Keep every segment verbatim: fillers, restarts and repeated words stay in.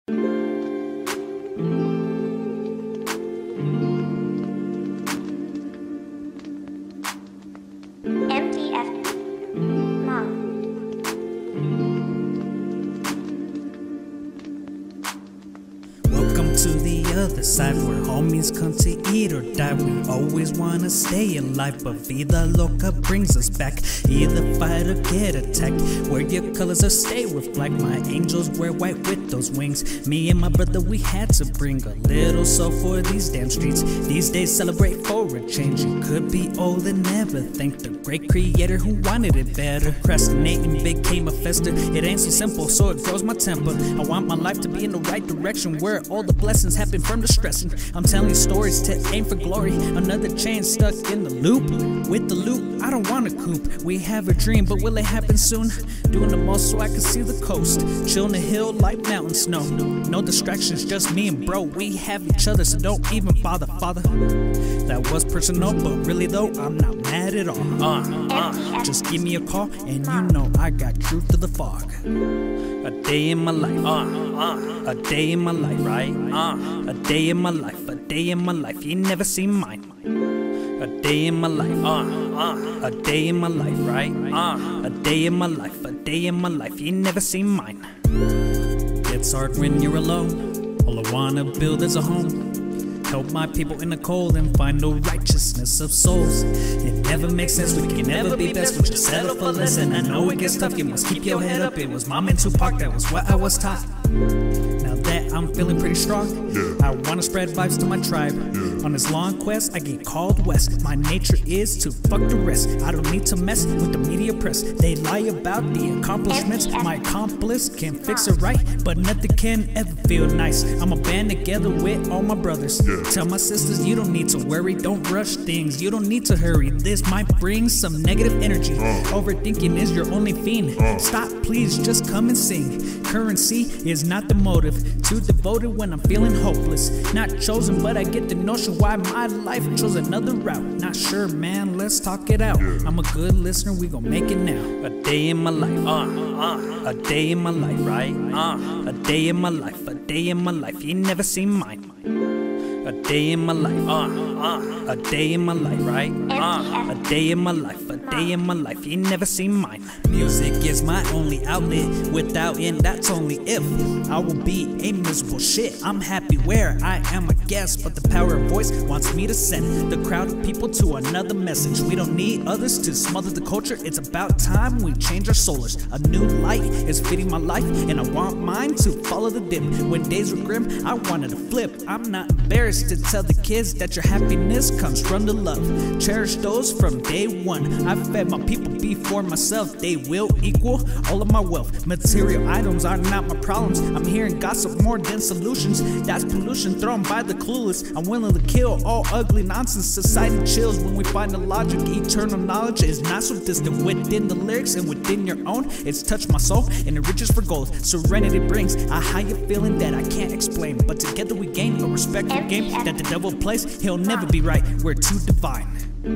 M D F Mom. Welcome to the other side where homies come to eat or die. We always wanna stay alive, but Vida Loca brings us back. Either fight or get attacked. Wear your colors or stay with black. My angels wear white with those wings. Me and my brother, we had to bring a little soul for these damn streets. These days celebrate for a change. You could be old and never thank the great creator who wanted it better. Procrastinating became a fester. It ain't so simple, so it froze my temper. I want my life to be in the right direction, where all the blessings happen from the stressing. I'm telling stories to aim for glory. Another chain stuck in the loop. With the loop, I don't want to coop. We have a dream, but will it happen soon? Doing the most so I can see the coast. Chill on the hill like mountain snow. No distractions, just me and bro. We have each other, so don't even bother, father. That was personal, but really though, I'm not mad at all. Uh, uh, just give me a call, and you know I got truth to the fog. A day in my life, uh, uh, a day in my life, right? Uh, a day in my life, a day in my life, you never seen mine. A day in my life, uh, uh, a day in my life, right? Uh, a day in my life, a day in my life, you never seen mine. It's hard when you're alone. All I wanna build is a home. Help my people in the cold and find the righteousness of souls. It never makes sense, we can never be best, we just settle for less. And I know it gets tough, you must keep your head up. It was Mom and Tupac, that was what I was taught. Now that I'm feeling pretty strong, yeah. I wanna spread vibes to my tribe. Yeah. On this long quest, I get called west. My nature is to fuck the rest. I don't need to mess with the media press. They lie about the accomplishments. My accomplice can fix it right, but nothing can ever feel nice. I'm a band together with all my brothers. Yeah. Tell my sisters you don't need to worry, don't rush things. You don't need to hurry. This might bring some negative energy. Uh. Overthinking is your only fiend. Uh. Stop, please, just come and sing. Currency is not the motive. Too devoted when I'm feeling hopeless. Not chosen, but I get the notion why my life chose another route. Not sure, man, let's talk it out. Yeah. I'm a good listener, we gon' make it now. A day in my life, uh, uh, a day in my life, right? Uh, a day in my life, a day in my life, you never seen mine. A day in my life, uh, uh, a day in my life, right? Uh, a day in my life, a day in my life, you never seen mine. Music is my only outlet. Without it, that's only if I will be a miserable shit. I'm happy where I am a guest, but the power of voice wants me to send the crowd of people to another message. We don't need others to smother the culture. It's about time we change our solars. A new light is fitting my life, and I want mine to follow the dim. When days were grim, I wanted to flip. I'm not embarrassed to tell the kids that your happiness comes from the love. Cherish those from day one. I've fed my people before myself. They will equal all of my wealth. Material items are not my problems. I'm hearing gossip more than solutions. That's pollution thrown by the clueless. I'm willing to kill all ugly nonsense. Society chills when we find the logic. Eternal knowledge is not so distant. Within the lyrics and within your own, it's touched my soul and it reaches for gold. Serenity brings a higher feeling that I can't explain, but together we gain a respectful game that the devil plays. He'll never be right, we're too divine.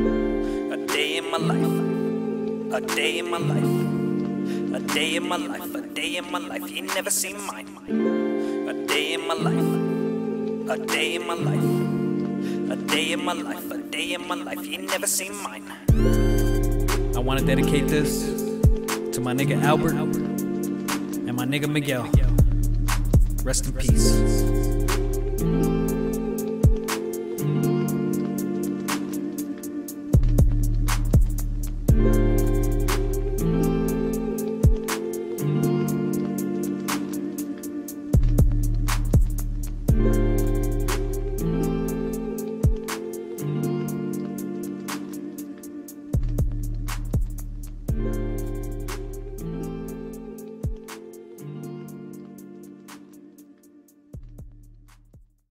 A day in my life, a day in my life, a day in my life, a day in my life, you never seen mine. A day in my life, a day in my life, a day in my life, a day in my life, you never seen mine. I wanna dedicate this to my nigga Albert and my nigga Miguel. Rest in peace.